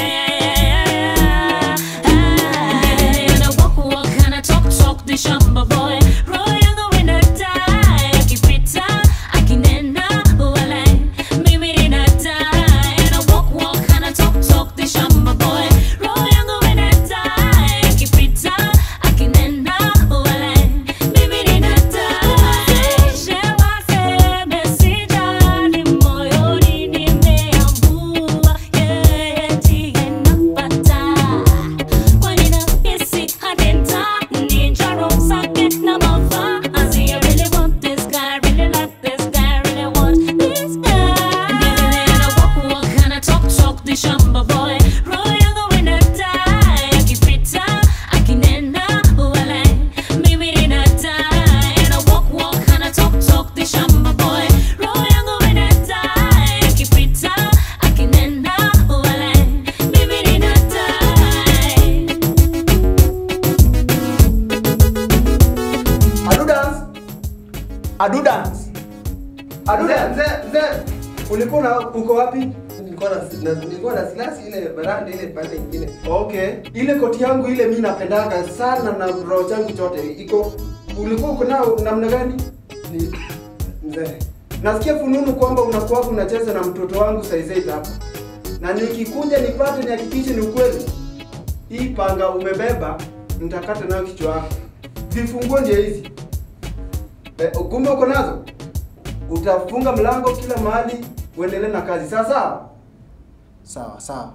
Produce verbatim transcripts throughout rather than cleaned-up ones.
Adu dance. Adu dance. Mzee, mzee, ulikuwa uko wapi? Nilikuwa na nilikuwa na silasi ile baranda ile pande nyingine. Okay. Ile koti yangu ile mimi napendaga sana na roho changu chote. Iko ulikuwa uko nao namna gani? Ni mzee. Nasikia fununu kwamba unakuwa unacheza na mtoto wangu Saizei hapa. Na nikikuja nipate nihakikishe ni ukweli. Hii panga umebeba nitakata nayo kichwa chako. Vifunguo ndio hizi. Eh, kumbe uko nazo? Utafunga mlango kila mahali uendelee na kazi. Sasa sawa sawa.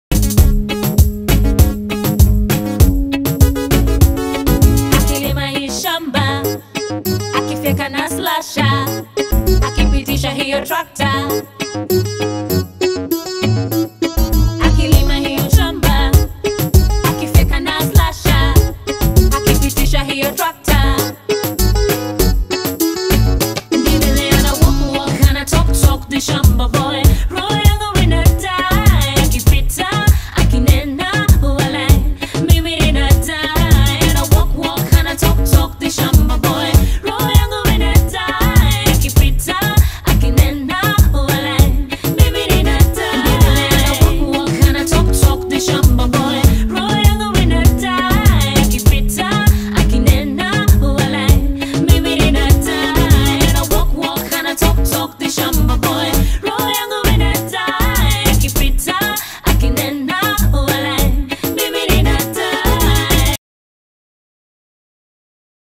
Akilima hii shamba, akifyeka na slasha, akipitisha hiyo trakta,